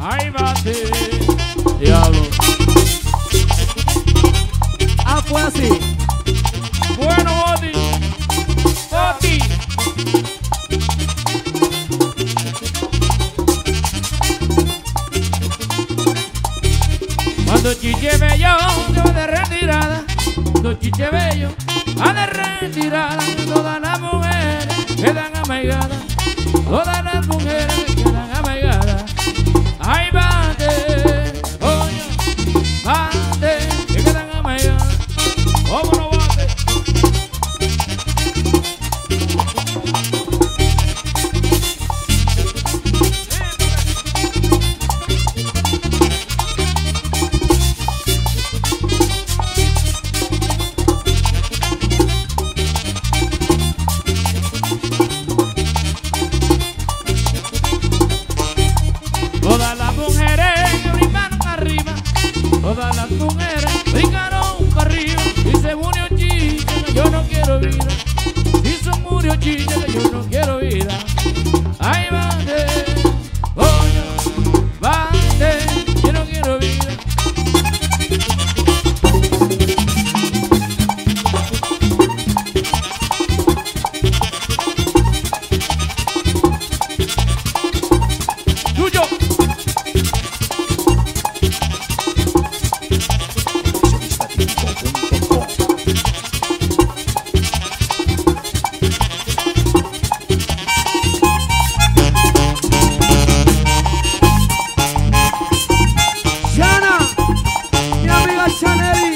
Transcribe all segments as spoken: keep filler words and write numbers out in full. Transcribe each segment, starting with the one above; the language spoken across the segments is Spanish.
Ay, bate, diablo. Ah, fue así. Bueno, Boti. Boti. Cuando Chiche Bello se va de retirada, cuando Chiche Bello va de retirada, todas las mujeres quedan amaigadas, todas las mujeres quedan amaigadas. Ay, bate, coño, bate, que quedan amaigadas. ¿Cómo no bate? Todas las mujeres brincaron arriba, todas las mujeres brincaron para arriba. Y se murió Chiche, que yo no quiero vida. Si se murió Chiche, que yo no quiero vida. Ay, bate, coño, bate, yo no quiero vida. Tuyo. Chana, mi amiga Chaneri.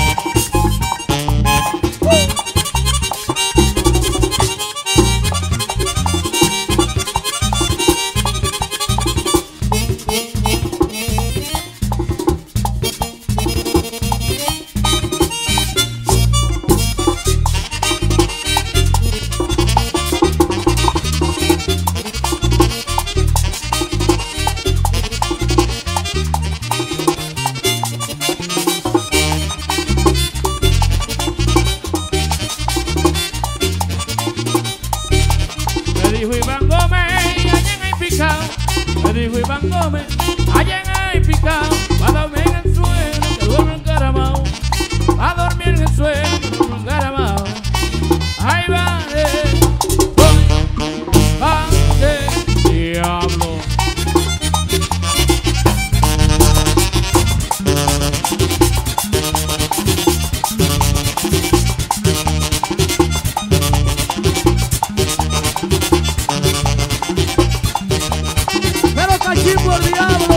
Me dijo Iván Gómez, allá en el picao. Me dijo Iván Gómez, allá en el picao. Va a dormir en el suelo, que duerme encaramao. Va a dormir en el suelo, que duerme encaramao. Ay, vale, coño, vale, diablo. Pero cachimbo el diablo.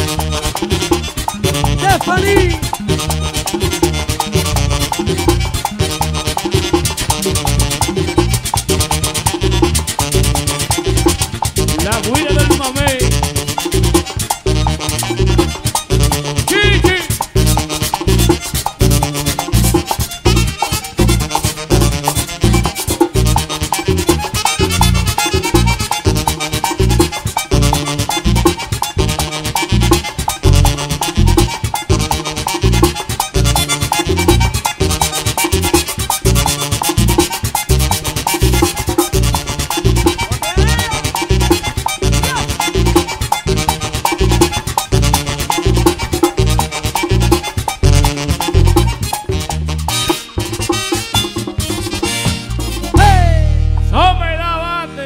Stephanie. La guira del mamey. Chichi.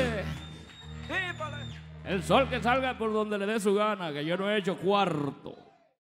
El sol que salga por donde le dé su gana, que yo no he hecho cuarto.